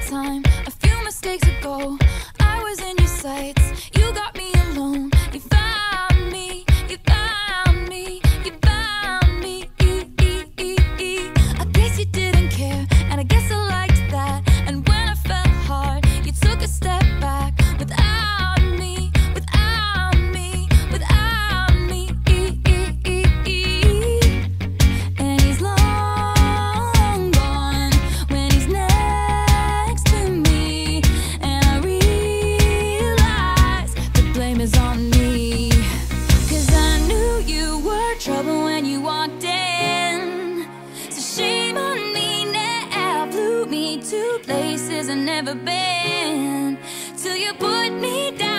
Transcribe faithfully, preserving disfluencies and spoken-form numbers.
time, a few mistakes ago, I was in your sights. You got me alone. You found me. You found me. You found me. I guess you didn't care, and I guess I liked that. And when I felt hard, you took a step back. Without me, without me, without me. And he's long gone when he's next to me. And I realize the blame is on me. Cause I knew you were trouble when you walked in. So shame on me now, flew me to places I've never been. Till you put me down.